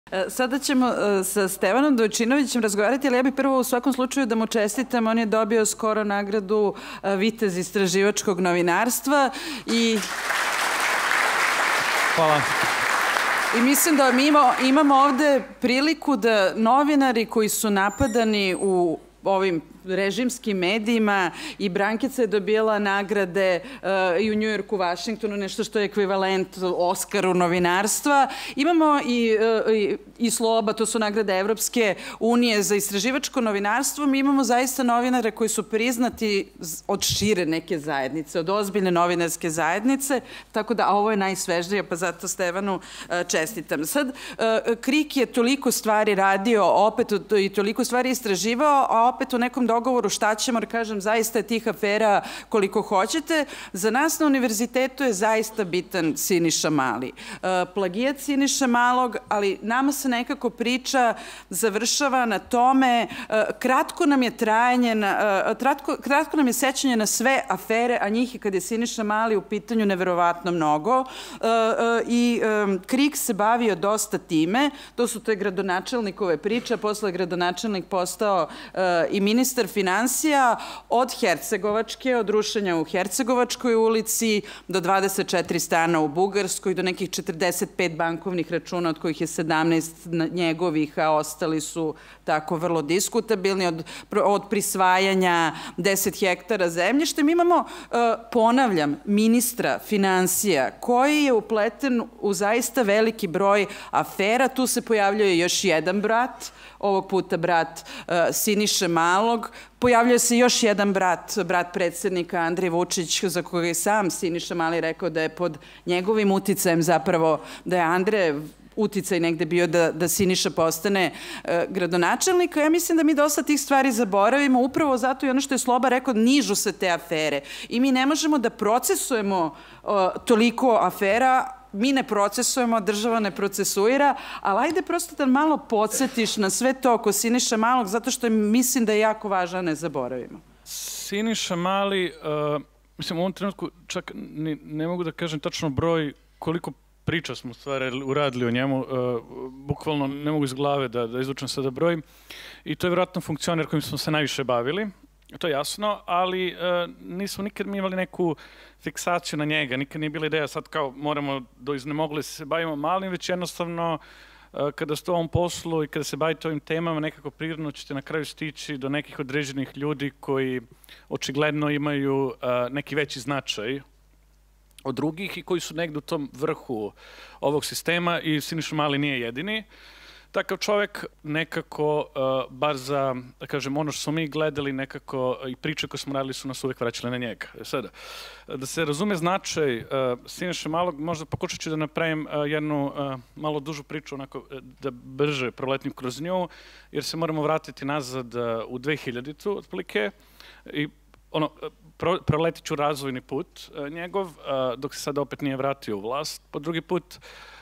Sada ćemo sa Stevanom Dojčinovićem razgovarati, ali ja bih prvo u svakom slučaju da mu čestitam. On je dobio skoro nagradu Vitez istraživačkog novinarstva i... Hvala. I mislim da mi imamo ovde priliku da novinari koji su napadani u ovim režimskim medijima, i Brankica je dobila nagrade i u Njujorku, Vašingtonu, nešto što je ekvivalent Oskaru novinarstva. Imamo i Sloba, to su nagrade Evropske unije za istraživačko novinarstvo. Mi imamo zaista novinare koji su priznati od šire neke zajednice, od ozbiljne novinarske zajednice, tako da, a ovo je najsvežnije, pa zato Stevanu čestitam. Sad, KRIK je toliko stvari radio, opet i toliko stvari istraživao, a opet u nekom dogovoru šta ćemo, jer kažem, zaista je tih afera koliko hoćete. Za nas na univerzitetu je zaista bitan Siniša Mali. Plagijat Siniša Malog, ali nama se nekako priča završava na tome, kratko nam je sećanje na sve afere, a njih je, kad je Siniša Mali u pitanju, neverovatno mnogo. I KRIK se bavio dosta time, to su te gradonačelnikove priče, posle je gradonačelnik postao i ministar finansija, od Hercegovačke, od rušenja u Hercegovačkoj ulici, do 24 stana u Bugarskoj, do nekih 45 bankovnih računa, od kojih je 17 njegovih, a ostali su tako vrlo diskutabilni, od prisvajanja 10 hektara zemljišta. Mi imamo, ponavljam, ministra finansija koji je upleten u zaista veliki broj afera. Tu se pojavljuje još jedan brat, ovog puta brat Siniše Malog. Pojavljuje se još jedan brat predsjednika, Andrej Vučić, za koga je sam Siniša Mali rekao da je pod njegovim uticajem, zapravo da je Andrejev uticaj negde bio da Siniša postane gradonačelnik. Ja mislim da mi dosta tih stvari zaboravimo, upravo zato i ono što je Sloba rekao, nižu se te afere. I mi ne možemo da procesujemo toliko afera, mi ne procesujemo, država ne procesuira, ali ajde prosto da malo podsjetiš na sve to oko Siniša Malog, zato što mislim da je jako važno, a ne zaboravimo. Siniša Mali, mislim, u ovom trenutku čak ne mogu da kažem tačno broj koliko priča smo stvari uradili o njemu, bukvalno ne mogu iz glave da izvučem sada broj, i to je vjerojatno funkcioner kojim smo se najviše bavili, to je jasno, ali nismo nikad mi imali neku fiksaciju na njega, nikad nije bila ideja sad kao moramo do iznemogli se bavimo Malim, već jednostavno kada ste u ovom poslu i kada se bavite ovim temama, nekako prirodno ćete na kraju stići do nekih određenih ljudi koji očigledno imaju neki veći značaj od drugih i koji su negdje u tom vrhu ovog sistema, i Siniša Mali nije jedini. Takav čovjek nekako, bar za, da kažem, ono što smo mi gledali, nekako i priče koje smo radili su nas uvijek vraćali na njega. Sada, da se razume značaj Siniše Malog, možda pokušat ću da napravim jednu malo dužu priču, onako da brže proletim kroz nju, jer se moramo vratiti nazad u 2000-tu, otprilike, i ono, proletit ću razvojni put njegov, dok se sada opet nije vratio u vlast. Po drugi put,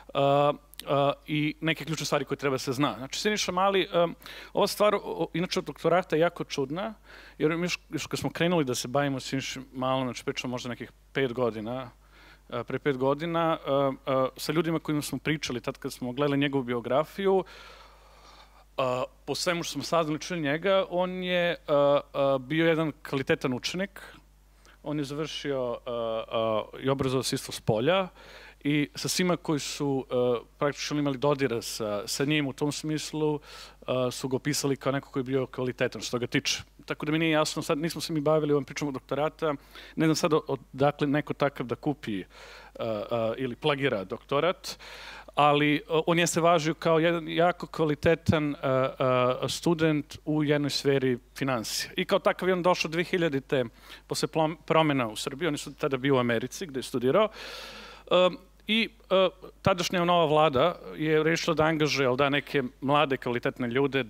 i neke ključne stvari koje treba se zna. Znači, Siniša Mali, ova stvar, inače od doktorata je jako čudna, jer još kad smo krenuli da se bavimo Sinišom Malom, znači pričamo možda nekih 5 godina, pre 5 godina, sa ljudima kojima smo pričali tad kad smo gledali njegovu biografiju, po svemu što smo saznali čuli njega, on je bio jedan kvalitetan učenik, on je završio i obrazovao se isto s polja, i sa svima koji su praktično imali dodira sa njim u tom smislu su ga opisali kao neko koji je bio kvalitetan što ga tiče. Tako da mi nije jasno, sad nismo se mi bavili ovom pričom o doktorata, ne znam sad odakle neko takav da kupi ili plagira doktorat, ali on je se važio kao jedan jako kvalitetan student u jednoj sferi finansija. I kao takav je on došao 2000-te posle promjena u Srbiji, on je tada bio u Americi gde je studirao, i tadašnja nova vlada je rešila da angažuje neke mlade kvalitetne ljude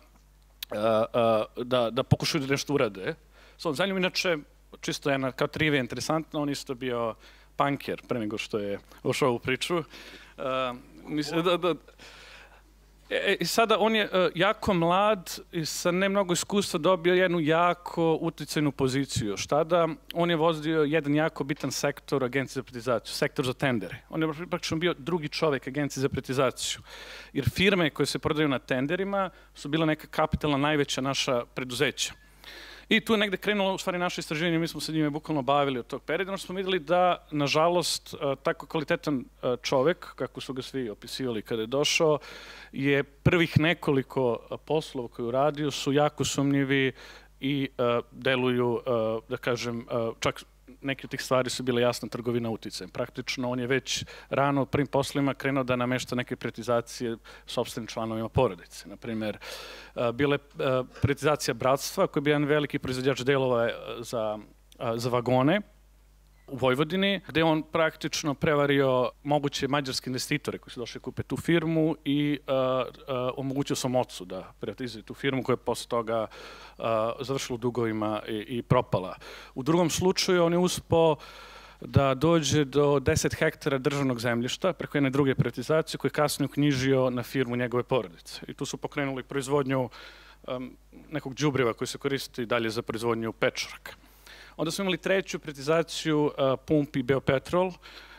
da pokušaju da nešto urade. S ovom zanimljivom, inače, čisto jedna kao trivija interesantna, on isto bio punker pre nego što je ušao u priču. I sada on je jako mlad i sa ne mnogo iskustva dobio jednu jako uticajnu poziciju. Još tada on je vodio jedan jako bitan sektor Agencije za privatizaciju, sektor za tendere. On je praktično bio drugi čovek Agencije za privatizaciju. Jer firme koje se prodaju na tenderima su bila neka kapitalna najveća naša preduzeća. I tu je negde krenulo u stvari naše istraživanje, mi smo se njime bukvalno bavili od tog perioda, smo videli da, nažalost, tako kvalitetan čovek, kako su ga svi opisivali kada je došao, je prvih nekoliko poslova koje je uradio su jako sumnjivi i deluju, da kažem, čak neke od tih stvari su bile jasna trgovina uticajem. Praktično, on je već rano u prvim poslovima krenuo da namešta neke privatizacije sopstvenim članovima porodice. Naprimer, bila je privatizacija Bratstva, koji je bio jedan veliki proizvođač delova za vagone u Vojvodini, gde on praktično prevario moguće mađarske investitore koji su došli kupe tu firmu i omogućio svom ocu da privatizuje tu firmu koja je posle toga završila u dugovima i propala. U drugom slučaju on je uspeo da dođe do 10 hektara državnog zemljišta preko jedne druge privatizacije koje je kasnije uknjižio na firmu njegove porodice. I tu su pokrenuli proizvodnju nekog đubriva koji se koristi dalje za proizvodnju pečuraka. Onda smo imali treću privatizaciju pumpi Beopetrol,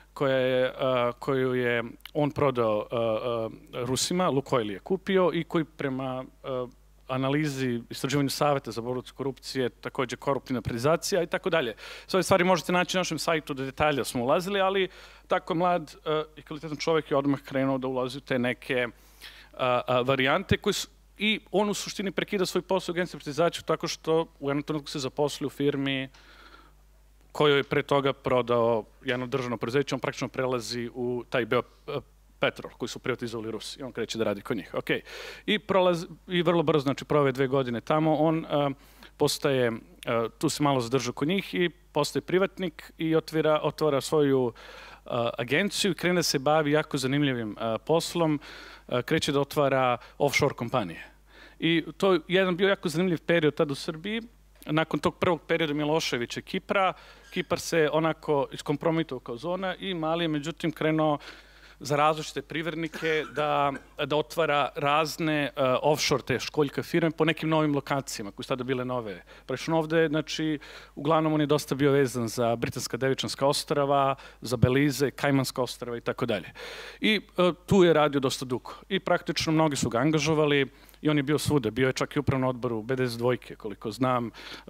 koju je on prodao Rusima, Lukoil je kupio i koji prema analizi istraživanju Saveta za borbu protiv korupcije takođe koruptivna privatizacija i tako dalje. Sve ove stvari možete naći na našem sajtu, do detalja smo ulazili, ali tako mlad i kvalitetan čovjek je odmah krenuo da ulazi u te neke varijante koje su. I on u suštini prekida svoj posao u Agenciji za privatizaciju tako što u jednom trenutku se zaposlio u firmi koju je pre toga prodao jedno državno preduzeće. On praktično prelazi u taj Beopetrol koji su privatizovali Rusi i on kreće da radi kod njih. I vrlo brzo, znači prove 2 godine tamo, on postaje, tu se malo zadržao kod njih i postaje privatnik i otvara svoju agenciju i krene da se bavi jako zanimljivim poslom, kreće da otvara offshore kompanije. I to je jedan bio jako zanimljiv period tada u Srbiji. Nakon tog prvog perioda Miloševića i Kipra, Kipar se onako iskompromitovao kao zona i Mali je međutim krenuo za različite privrednike da otvara razne offshore te školjka firme po nekim novim lokacijama koje su tada bile nove. Prešao ovde, znači, uglavnom on je dosta bio vezan za Britanska Devičanska ostrava, za Belize, Kajmanska ostrava i tako dalje. I tu je radio dosta dugo. I praktično mnogi su ga angažovali i on je bio svuda. Bio je čak i upravnom odboru BDS dvojke, koliko znam.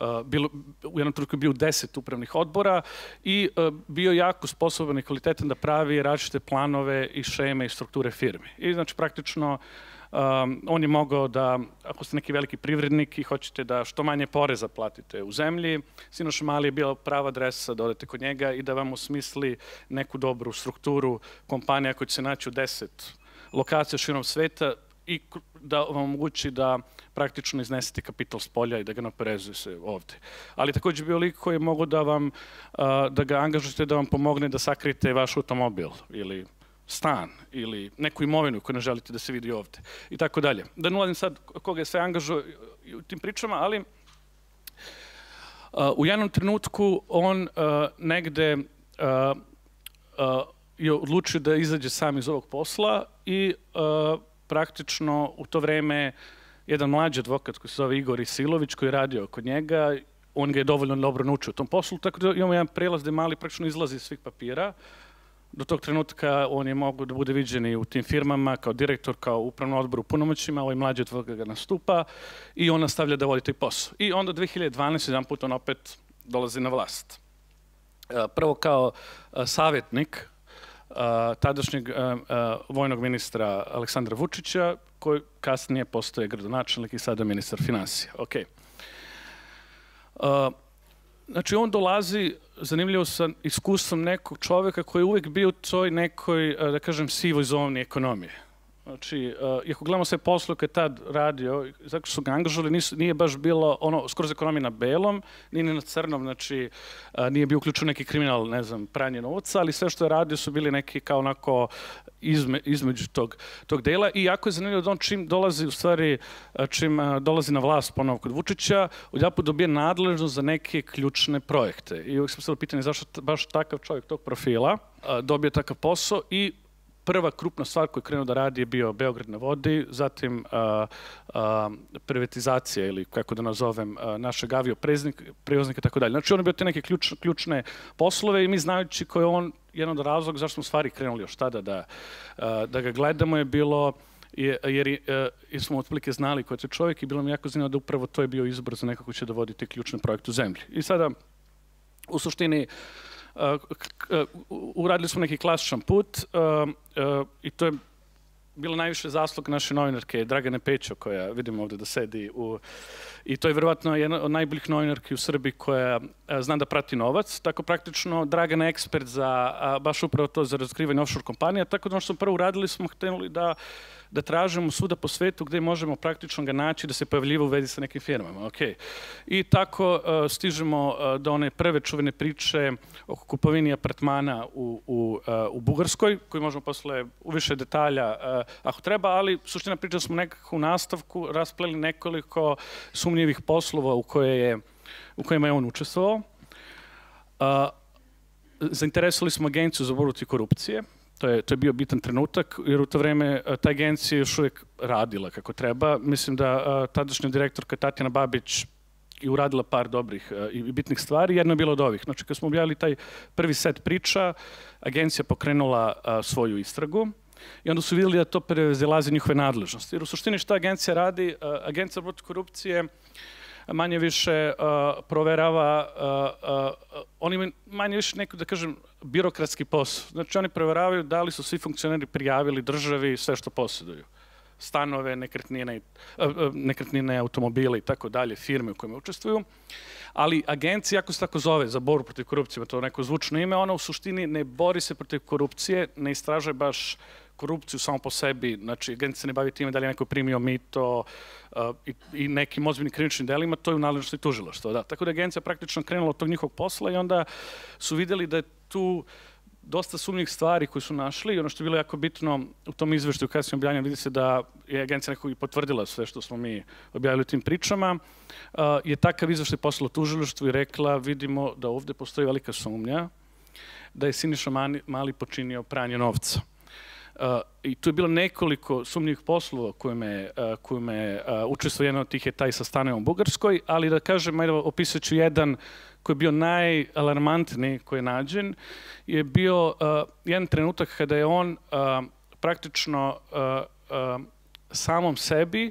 U jednom trenutku je bio 10 upravnih odbora i bio jako sposoban i kvalitetan da pravi različite planove i šeme i strukture firme. I znači praktično on je mogao da, ako ste neki veliki privrednik i hoćete da što manje poreza platite u zemlji, Sinoš Mali je bila prava adresa da odete kod njega i da vam osmisli neku dobru strukturu kompanija koja će se naći u 10 lokacija širom sveta i da vam omogući da praktično iznesete kapital s polja i da ga naporezuje se ovde. Ali takođe bio lik koji je mogao da ga angažujete da vam pomogne da sakrijete vaš automobil ili stan ili neku imovinu koju ne želite da se vidi ovde i tako dalje. Da ne ulazim sad koga je sve angažuje u tim pričama, ali u jednom trenutku on negde je odlučio da izađe sam iz ovog posla i praktično u to vreme jedan mlađi advokat koji se zove Igor Isilović koji je radio kod njega, on ga je dovoljno dobro naučio u tom poslu, tako da imamo jedan prelaz gde Mali praktično izlazi iz svih papira. Do tog trenutka on je mogao da bude viđen i u tim firmama kao direktor, kao upravnom odboru u punomoćima, ovaj mlađi advokat ga nastupa i on nastavlja da vodi taj posao. I onda 2012. jedan put on opet dolazi na vlast. Prvo kao savjetnik tadašnjeg vojnog ministra Aleksandra Vučića, koji kasnije postaje gradonačelnik i sada ministar finansija. Znači, on dolazi, zanimljivo sa iskustvom nekog čoveka koji je uvek bio u toj nekoj, da kažem, sivoj zoni ekonomije. Znači, ako gledamo sve posle koje je tad radio, zato što su ga angažovali, nije baš bilo ono, skroz ekonomija na belom, nije ni na crnom, znači, nije bio uključen neki kriminal, ne znam, pranje novca, ali sve što je radio su bili neki kao onako između tog dela. I jako je zanimljivo da on čim dolazi, u stvari, čim dolazi na vlast ponovo kod Vučića, odjedanput dobije nadležnost za neke ključne projekte. I uvijek sam stavio pitanje zašto baš takav čovjek tog profila dobije takav posao i prva krupna stvar koju je krenuo da radi je bio Beograd na vodi, zatim privatizacija ili kako da nazovem našeg avioprijevoznika i tako dalje. Znači on je bio te neke ključne poslove i mi znajući koji je on jedan od razloga zašto smo stvari krenuli još tada da ga gledamo je bilo jer smo otprilike znali ko je to čovjek i bilo mi jako zanimljivo da upravo to je bio izbor za nekako će da vodi te ključne projekte u zemlji. I sada u suštini uradili smo neki klasičan put i to je bilo najviše zaslug naše novinarke Dragane Pećo koja vidimo ovdje da sedi i to je vjerovatno jedna od najboljih novinarki u Srbiji koja zna da prati novac. Tako praktično Dragana je ekspert za baš upravo to za razkrivanje offshore kompanija. Tako da ono što smo prvo uradili smo htjeli da tražimo svuda po svetu gdje možemo praktično ga naći da se pojavljiva u vezi sa nekim firmama. I tako stižemo do one prve čuvene priče oko kupovini apartmana u Bugarskoj, koju možemo posle u više detalja ako treba, ali suština priča smo nekako u nastavku raspleli nekoliko sumnjivih poslova u kojima je on učestvovao. Zainteresovali smo Agenciju za borbu protiv korupcije. To je bio bitan trenutak, jer u to vreme ta agencija još uvijek radila kako treba. Mislim da tadašnja direktorka Tatjana Babić je uradila par dobrih i bitnih stvari. Jedno je bilo od ovih. Znači, kad smo objavili taj prvi set priča, agencija pokrenula svoju istragu i onda su vidjeli da to prevazilazi njihove nadležnosti. Jer u suštini šta agencija radi? Agencija za borbu protiv korupcije manje više proverava, oni imaju manje više neku, da kažem, birokratski posao. Znači, oni proveravaju da li su svi funkcioneri prijavili državi sve što posjeduju. Stanove, nekretnine, automobile i tako dalje, firme u kojima učestvuju. Ali agencija, ako se tako zove, za borbu protiv korupcije, to je neko zvučno ime, ona u suštini ne bori se protiv korupcije, ne istražuje baš korupciju samo po sebi, znači agencija se ne bavi time da li je neko primio mito i nekim ozbiljnim krivičnim delima, to je u nadležnosti tužilaštva. Tako da je agencija praktično krenula od tog njihovog posla i onda su vidjeli da je tu dosta sumnjivih stvari koje su našli i ono što je bilo jako bitno u tom izveštaju kasnije objavljanja vidi se da je agencija nekako i potvrdila sve što smo mi objavili u tim pričama, je takav izveštaj poslala tužilaštvu i rekla vidimo da ovdje postoji velika sumnja da je Siniša Mali počinio pranje novca. I tu je bilo nekoliko sumnjivih poslova kojima je učestvovao. Jedan od tih je taj sa stanovima u Bugarskoj, ali da kažem, opisat ću jedan koji je bio najalarmantniji koji je nađen, je bio jedan trenutak kada je on praktično samom sebi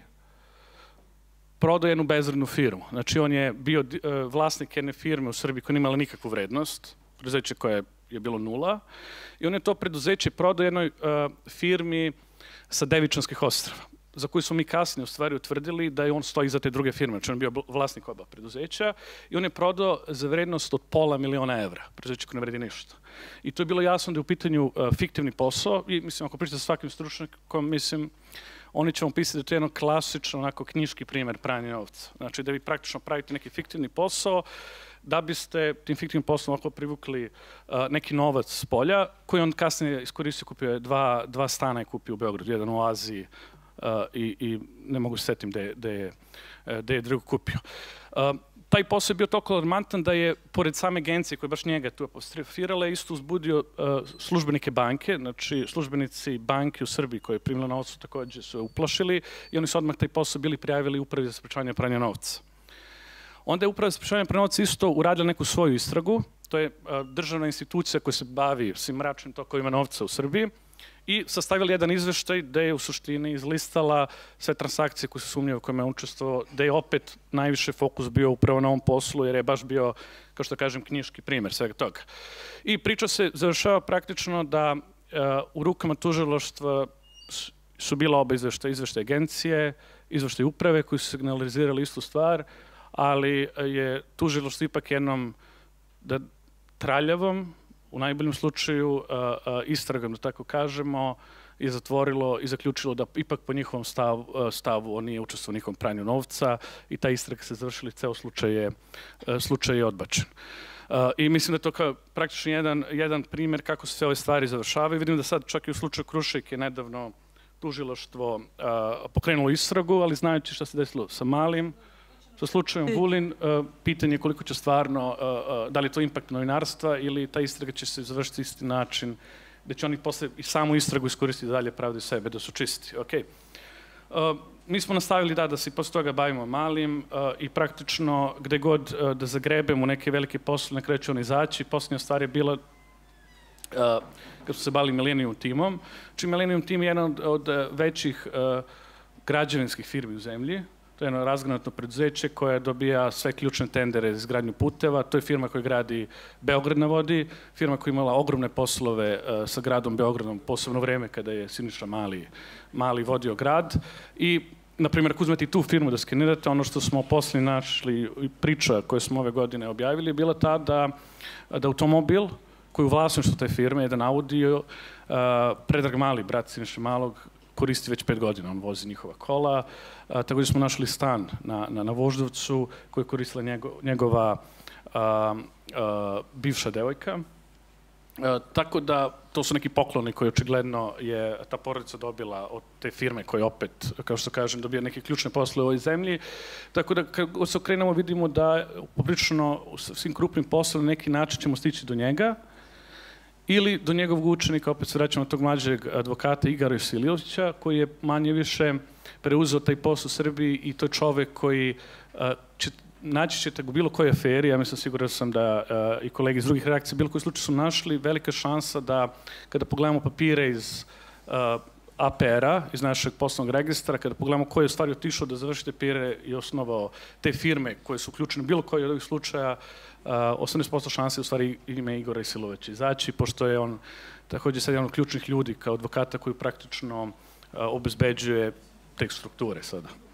prodao jednu bezvrednu firmu. Znači on je bio vlasnik jedne firme u Srbiji koja nije imala nikakvu vrednost, preduzeće koje je bilo nula, i on je to preduzeće prodao jednoj firmi sa Devičanskih ostrava, za koju smo mi kasnije u stvari utvrdili da je on stoji iza te druge firme, znači on je bio vlasnik oba preduzeća i on je prodao za vrednost od $500.000 evra, preduzeće koje ne vredi ništa. I to je bilo jasno da je u pitanju fiktivni posao i mislim ako pričate sa svakim stručnjakom, mislim, oni će vam pisati da je to jedan klasičan, onako knjiški primjer pranja novca. Znači da vi praktično pravite neki fiktivni posao, da biste tim fiktivnim poslom ako privukli neki novac s polja, koji on kasnije iskoristio, kupio je dva stana je kupio u Beogradu, jedan u Aziji i ne mogu se setim gde je drugo kupio. Taj posao je bio toliko alarmantan da je, pored same agencije koja je baš njega tu apostrofirala, isto uzbudio službenike banke, znači službenici banke u Srbiji koji je primila novcu također su je uplašili i oni su odmah taj posao bili prijavili Upravi za sprečavanje pranja novca. Onda je Uprava za sprečavanje pranja novca isto uradila neku svoju istragu, to je državna institucija koja se bavi svim mračnim tokovima novca u Srbiji i sastavili jedan izveštaj gde je u suštini izlistala sve transakcije koje su sumnjive u kojima je učestvovao, gde je opet najviše fokus bio upravo na ovom poslu jer je baš bio, kao što kažem, knjiški primjer svega toga. I priča se završava praktično da u rukama tužilaštva su bila oba izveštaja, izveštaj agencije, izveštaj uprave koji su signalizirali istu stvar, ali je tužilaštvo ipak jednom traljavom, u najboljem slučaju istragom, da tako kažemo, je zatvorilo i zaključilo da ipak po njihovom stavu on nije učestvovao u njihovom pranju novca i ta istraga se završila i ceo slučaj je odbačen. I mislim da je to praktično jedan primjer kako se sve ove stvari završavaju. Vidim da sad čak i u slučaju Krušik je nedavno tužilaštvo pokrenulo istragu, ali znajući šta se desilo sa Malim, sa slučajem Vulin, pitanje je koliko će stvarno, da li je to impakt novinarstva ili ta istraga će se završiti isti način da će oni posle i samu istragu iskoristiti da dalje pravdaju sebe, da su čisti. Mi smo nastavili da se i posle toga bavimo malim i praktično gde god da zagrebemo neke velike posle, na kraju će on izaći. Poslednja stvar je bila kad su se bavili Millennium timom. Znači, Millennium tim je jedan od većih građevinskih firmi u zemlji. To je jedno razgranatno preduzeće koje dobija sve ključne tendere za izgradnju puteva. To je firma koja gradi Beograd na vodi, firma koja je imala ogromne poslove sa gradom Beogradom, posebno vreme kada je Siniša Mali vodio grad. I, na primjer, ako uzmete i tu firmu da skenirate, ono što smo posle našli i priča koje smo ove godine objavili je bila ta da automobil koji u vlasništvu te firme, jedan Audi, Predrag Mali, brat Siniše Malog, koristi već 5 godina, on vozi njihova kola. Također smo našli stan na Voždovcu koji je koristila njegova bivša devojka. Tako da, to su neki pokloni koje očigledno je ta porodica dobila od te firme koje opet, kao što kažem, dobija neke ključne posle u ovoj zemlji. Tako da, kad se okrenemo, vidimo da poprično u svim krupnim poslom na neki način ćemo stići do njega ili do njegovog učenika, opet se vraćamo tog mlađeg advokata Igora Isiliovića, koji je manje više preuzeo taj posao u Srbiji i to je čovek koji naći ćete u bilo kojoj aferi, ja mislim siguran sam da i kolege iz drugih redakcija bilo koji slučaj su našli, velika šansa da kada pogledamo papire iz APR-a, iz našeg poslovnog registra, kada pogledamo ko je u stvari otišao da završi te papire i osnovao te firme koje su uključene u bilo koji od ovih slučaja, 18% šanse u stvari ime Igora Isilovića izaći, pošto je on također sad jedan od ključnih ljudi kao advokata koji praktično obezbeđuje te strukture sada.